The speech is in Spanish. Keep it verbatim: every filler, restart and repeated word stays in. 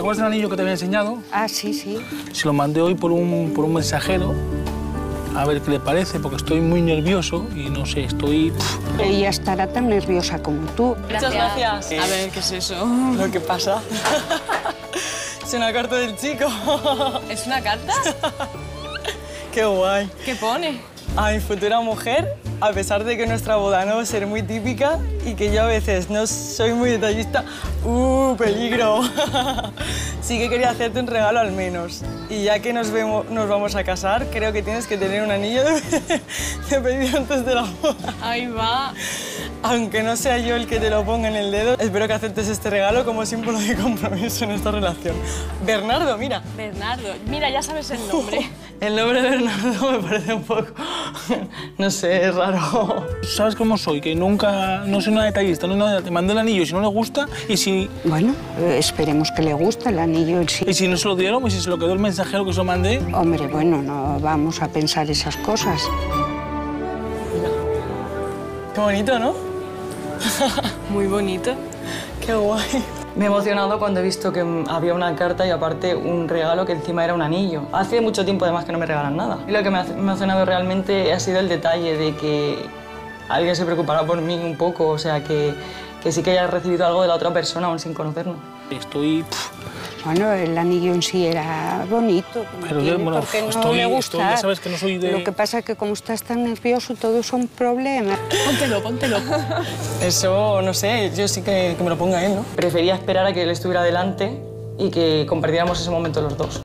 acuerdas del anillo que te había enseñado? Ah, sí, sí. Se lo mandé hoy por un, por un mensajero. A ver qué le parece, porque estoy muy nervioso y no sé, estoy... Ella estará tan nerviosa como tú. Muchas gracias. A ver, ¿qué es eso? Lo que pasa. Es una carta del chico. ¿Es una carta? Qué guay. ¿Qué pone? A mi futura mujer, a pesar de que nuestra boda no va a ser muy típica y que yo a veces no soy muy detallista, ¡uh, peligro! Sí que quería hacerte un regalo al menos. Y ya que nos, vemos, nos vamos a casar, creo que tienes que tener un anillo de, de pedido antes de la boda. Ahí va. Aunque no sea yo el que te lo ponga en el dedo, espero que aceptes este regalo como símbolo de compromiso en esta relación. Bernardo, mira. Bernardo. Mira, ya sabes el nombre. El nombre de Bernardo me parece un poco... no sé, es raro. ¿Sabes cómo soy? Que nunca... No soy una detallista, no, no, te mandé el anillo y si no le gusta y si... Bueno, eh, esperemos que le guste el anillo en sí. Y si no se lo dieron y si se lo quedó el mensajero que se lo mandé... Hombre, bueno, no vamos a pensar esas cosas. Mira. Qué bonito, ¿no? Muy bonito. Qué guay. Me he emocionado cuando he visto que había una carta y aparte un regalo que encima era un anillo. Hace mucho tiempo además que no me regalan nada. Y lo que me ha emocionado realmente ha sido el detalle de que alguien se preocupará por mí un poco, o sea, que, que sí que haya recibido algo de la otra persona aún sin conocernos. Estoy... Pff, Bueno, el anillo en sí era bonito, pero yo, bueno, porque no estoy, le gusta. estoy, ya sabes que no soy de... Lo que pasa es que como estás tan nervioso, todo es un problema. Póntelo, póntelo. Eso, no sé, yo sí que, que me lo ponga él, ¿no? Prefería esperar a que él estuviera delante y que compartiéramos ese momento los dos.